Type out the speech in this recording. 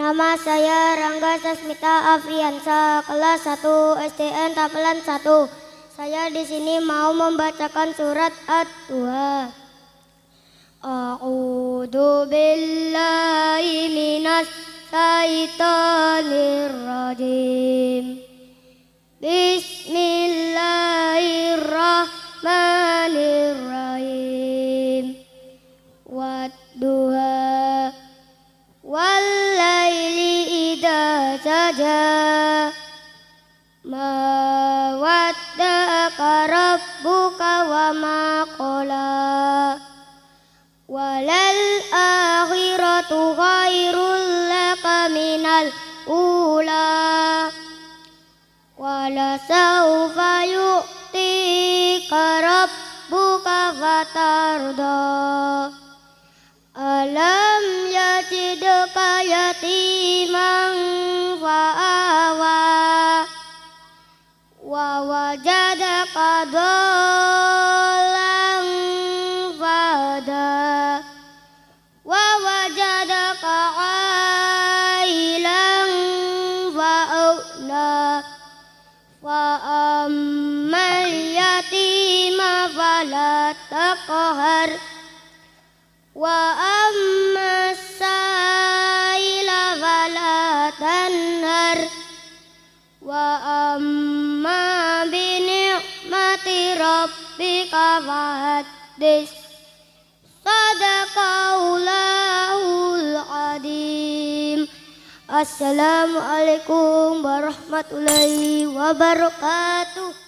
Nama saya Rangga Sasmita Afriansa, kelas 1 STN Tapelan 1. Saya di sini mau membacakan surat At-Duha. A'udzu billahi minas syaitonir rajim. Bismillahirrahmanirrahim. Wad-duha wal-laili idza saja. Ma wadda'aka rabbuka wa ma qala. Walal akhiratu khairul laka minal ula. Wala sawfa yu'tika rabbuka fatarda. Alam yajidka yatiman fa'awa. Wa wajadaka dhallan fahada. Wa wajadaka ailan fa'aghna. Wa ammal yatima fala taqhar. Wa ammas saila fala tanhar. Wa amma bi ni'mati rabbika fahaddits. Sadaqallahul adzim. Assalamualaikum warahmatullahi wabarakatuh.